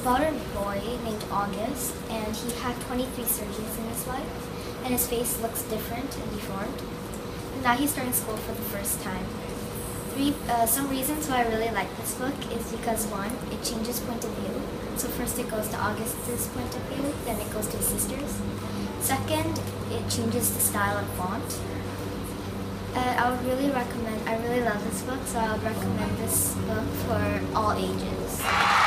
about a boy named August, and he had 23 surgeries in his life, and his face looks different and deformed. And now he's starting school for the first time. Some reasons why I really like this book is because, one, it changes point of view. So first it goes to August's point of view, then it goes to his sister's. Second, it changes the style and font. I really love this book, so I would recommend this book for all ages.